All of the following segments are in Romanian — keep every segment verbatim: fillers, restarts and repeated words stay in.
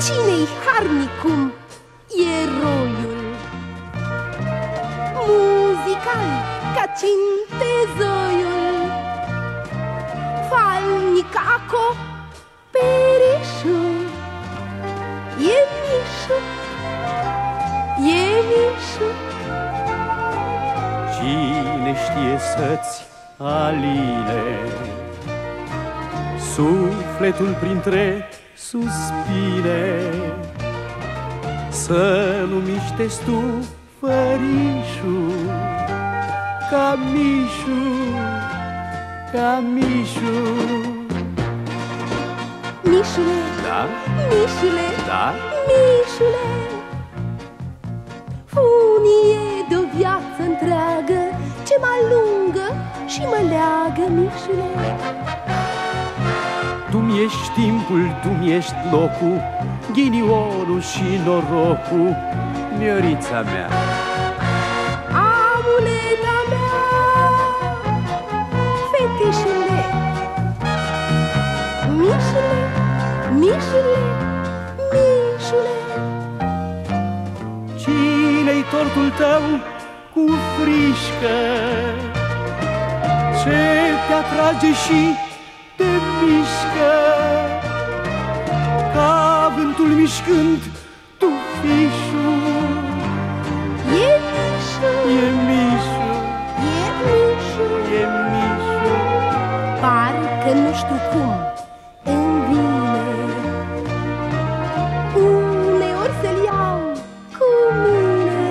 Cine-i harnicum eroiul? Muzical ca cintezoiul, falnic acoperișul. E Mișu, e Mișu. Cine știe să-ți aline sufletul printre suspine, să nu miște-ți tu fărișul ca Mișu, ca Mișu. Mișule, Da? Mișule, Da? Mișule, funie de-o viață întreagă ce mă alungă și mă leagă, Mișule. Tu-mi ești timpul, tu-mi ești locul, ghinionul și norocul, Miorița mea. Amuleta mea, fetișule, Mișule, Mișule, Mișule. Cine-i tortul tău cu frișcă, ce te atrage și te mișcă, ca vântul mișcând tu fișul? E Mișu, E Mișu, e Mișu, e Mișu. parcă nu știu cum îmi vine uneori să-l iau cu mine,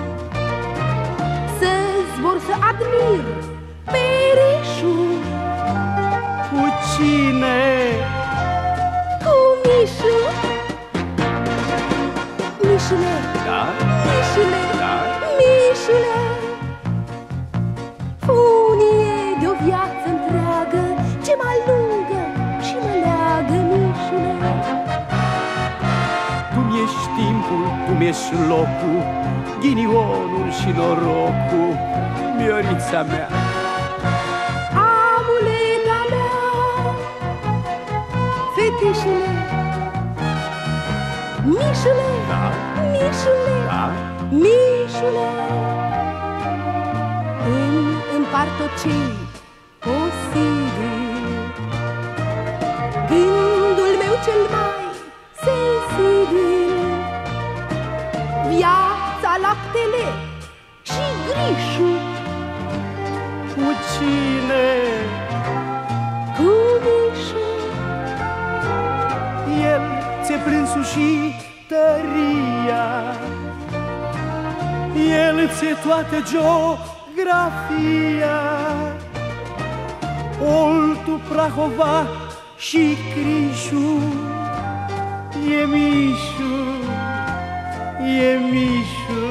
să zbor să admir perișul. Cu cine? Cu Mișu. Mișule, Da? Mișule, Da? Mișule, funie de-o viață întreagă ce mă alungă și mă leagă, Mișule. Tu-mi ești timpul, tu-mi ești locul, ghinionul și norocul, Miorița mea. Amuleta mea, fetișule, Mișule, Da? Mișule, Da? Mișule. Îmi împart tot ce-i posibil, gândul meu cel mai sensibil, viața, laptele și grișul. Cu cine? Cu Mișu. El ți-e plânsul și tăria, el ți-e toată geografia, Oltul, Prahova și Crișul. E Mișu, e Mișu.